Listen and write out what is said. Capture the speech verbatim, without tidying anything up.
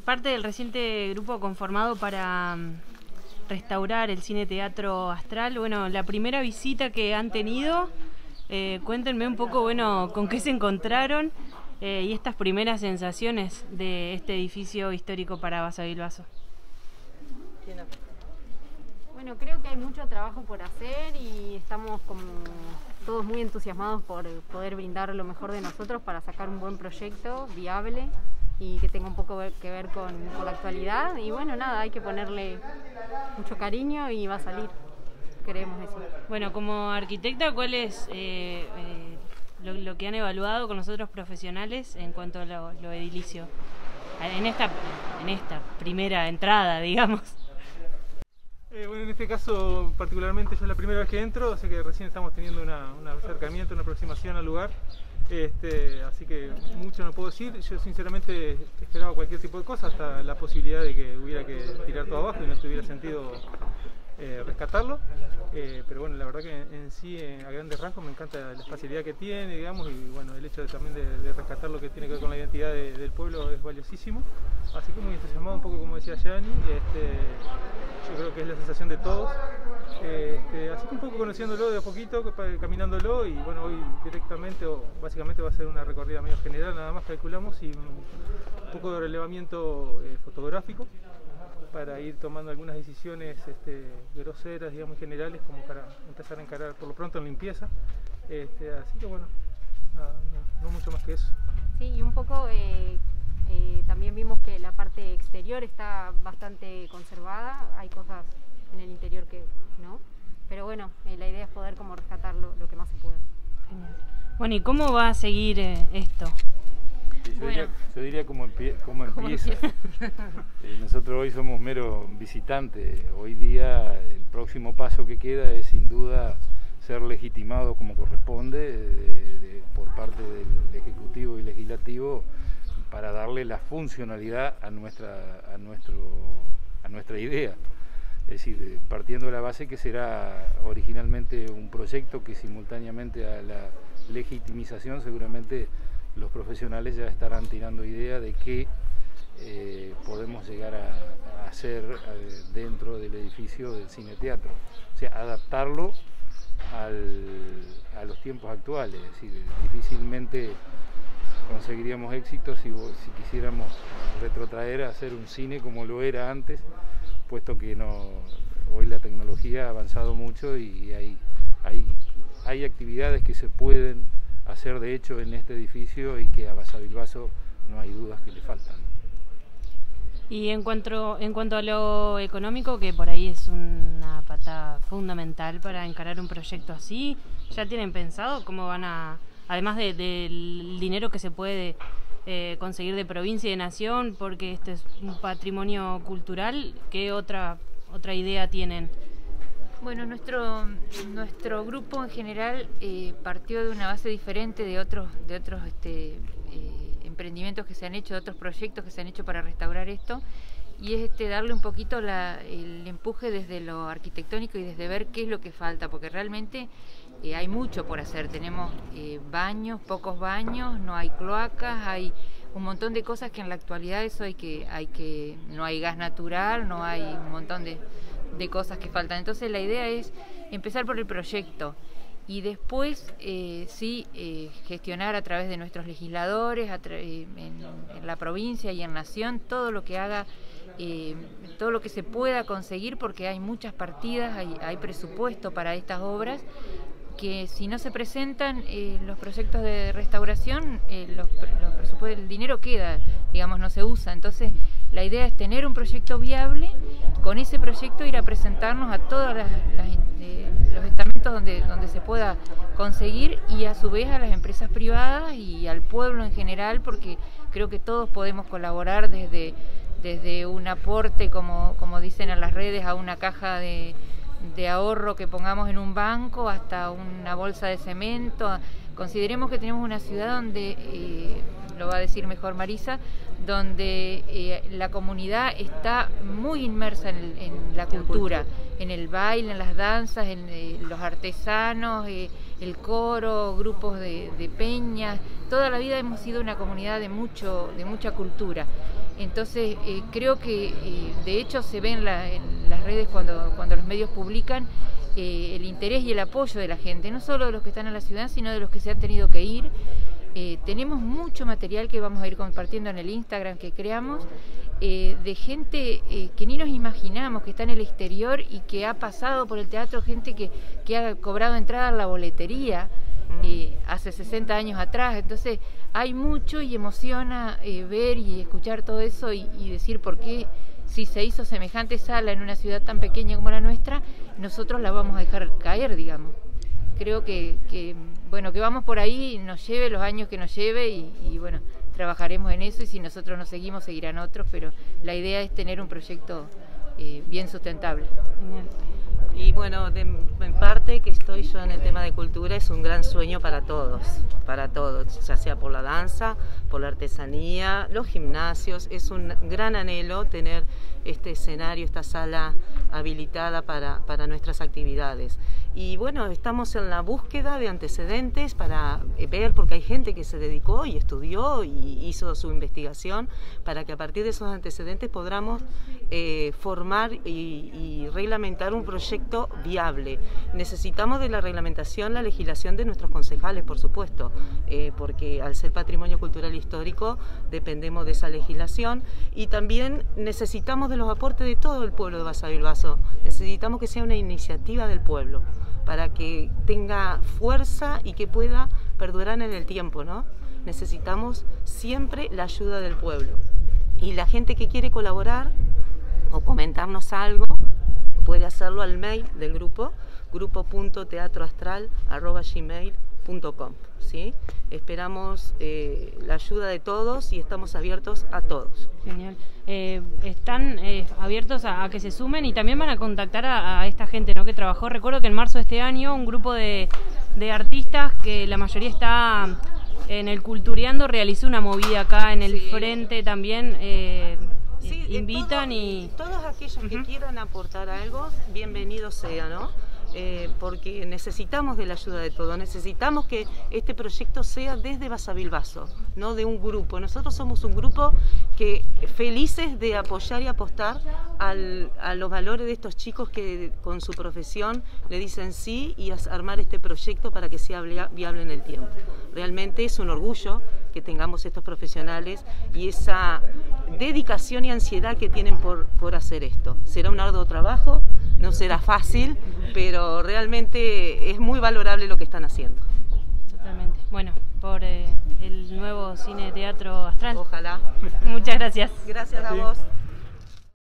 parte del reciente grupo conformado para um, restaurar el Cine Teatro Astral. Bueno, la primera visita que han tenido, eh, cuéntenme un poco, bueno, con qué se encontraron eh, y estas primeras sensaciones de este edificio histórico para Basavilbaso. Bueno, creo que hay mucho trabajo por hacer y estamos como todos muy entusiasmados por poder brindar lo mejor de nosotros para sacar un buen proyecto viable y que tenga un poco que ver con, con la actualidad. Y bueno, nada, hay que ponerle mucho cariño y va a salir. Creemos eso. Bueno, como arquitecta, ¿cuál es eh, eh, lo, lo que han evaluado con los otros profesionales en cuanto a lo, lo edilicio? En esta, en esta primera entrada, digamos. Eh, bueno, en este caso particularmente yo es la primera vez que entro, así que recién estamos teniendo una, un acercamiento, una aproximación al lugar, este, así que mucho no puedo decir. Yo sinceramente esperaba cualquier tipo de cosa, hasta la posibilidad de que hubiera que tirar todo abajo y no tuviera sentido eh, rescatarlo, eh, pero bueno, la verdad que en, en sí, eh, a grandes rasgos, me encanta la espacialidad que tiene, digamos, y bueno, el hecho de, también de, de rescatar lo que tiene que ver con la identidad de, del pueblo es valiosísimo, así que muy entusiasmado, un poco como decía Yani. este, Yo creo que es la sensación de todos, este, así que un poco conociéndolo de a poquito, caminándolo, y bueno, hoy directamente o básicamente va a ser una recorrida medio general, nada más calculamos, y un poco de relevamiento eh, fotográfico para ir tomando algunas decisiones este, groseras, digamos, generales, como para empezar a encarar por lo pronto en limpieza, este, así que bueno, nada, no, no mucho más que eso. Sí, y un poco... Eh... Eh, también vimos que la parte exterior está bastante conservada, hay cosas en el interior que no, pero bueno, eh, la idea es poder como rescatar lo, lo que más se pueda. Genial. Bueno, ¿y cómo va a seguir eh, esto? Sí, yo, bueno. diría, yo diría cómo, empie cómo ¿Cómo empieza. empieza? eh, nosotros hoy somos mero visitantes, hoy día el próximo paso que queda es sin duda ser legitimado como corresponde de, de, por parte del Ejecutivo y Legislativo, para darle la funcionalidad a nuestra, a, nuestro, a nuestra idea. Es decir, partiendo de la base que será originalmente un proyecto que simultáneamente a la legitimización seguramente los profesionales ya estarán tirando idea de qué eh, podemos llegar a, a hacer eh, dentro del edificio del Cine Teatro. O sea, adaptarlo al, a los tiempos actuales. Es decir, difícilmente conseguiríamos éxito si, si quisiéramos retrotraer a hacer un cine como lo era antes, puesto que no, hoy la tecnología ha avanzado mucho y hay, hay, hay actividades que se pueden hacer de hecho en este edificio y que a Basavilbaso no hay dudas que le faltan. Y en cuanto, en cuanto a lo económico, que por ahí es una pata fundamental para encarar un proyecto así, ¿ya tienen pensado cómo van a...? Además de, del dinero que se puede eh, conseguir de provincia y de nación, porque este es un patrimonio cultural, ¿qué otra otra idea tienen? Bueno, nuestro nuestro grupo en general eh, partió de una base diferente de otros de otros este, eh, emprendimientos que se han hecho, de otros proyectos que se han hecho para restaurar esto, y es este darle un poquito la, el empuje desde lo arquitectónico y desde ver qué es lo que falta, porque realmente Eh, hay mucho por hacer. Tenemos eh, baños, pocos baños, no hay cloacas, hay un montón de cosas que en la actualidad eso hay que, hay que, no hay gas natural, no hay un montón de, de cosas que faltan. Entonces la idea es empezar por el proyecto y después eh, sí eh, gestionar a través de nuestros legisladores, a en, en la provincia y en Nación, todo lo que haga, eh, todo lo que se pueda conseguir, porque hay muchas partidas, hay, hay presupuesto para estas obras, que si no se presentan eh, los proyectos de restauración, eh, los, los presupuestos, el dinero queda, digamos, no se usa. Entonces la idea es tener un proyecto viable, con ese proyecto ir a presentarnos a todos las, las, eh, los estamentos donde, donde se pueda conseguir, y a su vez a las empresas privadas y al pueblo en general, porque creo que todos podemos colaborar desde, desde un aporte, como, como dicen en las redes, a una caja de de ahorro que pongamos en un banco, hasta una bolsa de cemento. Consideremos que tenemos una ciudad donde, eh, lo va a decir mejor Marisa, donde eh, la comunidad está muy inmersa en, el, en la cultura, en el baile, en las danzas, en eh, los artesanos, eh, el coro, grupos de, de peñas. Toda la vida hemos sido una comunidad de, mucho, de mucha cultura. Entonces eh, creo que eh, de hecho se ve en, la, en las redes cuando, cuando los medios publican eh, el interés y el apoyo de la gente, no solo de los que están en la ciudad, sino de los que se han tenido que ir. Eh, tenemos mucho material que vamos a ir compartiendo en el Instagram que creamos, eh, de gente eh, que ni nos imaginamos, que está en el exterior y que ha pasado por el teatro, gente que, que ha cobrado entrada a la boletería eh, hace sesenta años atrás. Entonces hay mucho y emociona eh, ver y escuchar todo eso y, y decir por qué, si se hizo semejante sala en una ciudad tan pequeña como la nuestra, nosotros la vamos a dejar caer, digamos. Creo que, que, bueno, que vamos por ahí, nos lleve los años que nos lleve y, y bueno, trabajaremos en eso, y si nosotros no seguimos, seguirán otros, pero la idea es tener un proyecto eh, bien sustentable. Genial. Y bueno, de mi parte, que estoy yo en el tema de cultura, es un gran sueño para todos, para todos, ya sea por la danza, por la artesanía, los gimnasios. Es un gran anhelo tener este escenario, esta sala habilitada para, para nuestras actividades. Y bueno, estamos en la búsqueda de antecedentes para ver, porque hay gente que se dedicó y estudió y hizo su investigación, para que a partir de esos antecedentes podamos eh, formar y, y reglamentar un proyecto viable. Necesitamos de la reglamentación, la legislación de nuestros concejales, por supuesto, eh, porque al ser patrimonio cultural histórico dependemos de esa legislación, y también necesitamos de los aportes de todo el pueblo de Basavilbaso. Necesitamos que sea una iniciativa del pueblo, para que tenga fuerza y que pueda perdurar en el tiempo, ¿no? Necesitamos siempre la ayuda del pueblo. Y la gente que quiere colaborar o comentarnos algo, puede hacerlo al mail del grupo, grupo punto teatro astral arroba gmail punto com, ¿sí? Esperamos eh, la ayuda de todos y estamos abiertos a todos. Genial. Eh, están eh, abiertos a, a que se sumen, y también van a contactar a, a esta gente, ¿no?, que trabajó. Recuerdo que en marzo de este año un grupo de, de artistas, que la mayoría está en el Cultureando, realizó una movida acá en el Sí. frente también. Eh, Sí, invitan todo, y... Todos aquellos que Uh-huh. quieran aportar algo, bienvenido sea, ¿no? Eh, porque necesitamos de la ayuda de todos, necesitamos que este proyecto sea desde Basavilbaso, no de un grupo. Nosotros somos un grupo que felices de apoyar y apostar al, a los valores de estos chicos que con su profesión le dicen sí, y a armar este proyecto para que sea viable en el tiempo. Realmente es un orgullo que tengamos estos profesionales y esa dedicación y ansiedad que tienen por, por hacer esto. Será un arduo trabajo, no será fácil, pero realmente es muy valorable lo que están haciendo. Totalmente. Bueno, por eh, el nuevo cine teatro astral. Ojalá. Muchas gracias. Gracias a vos.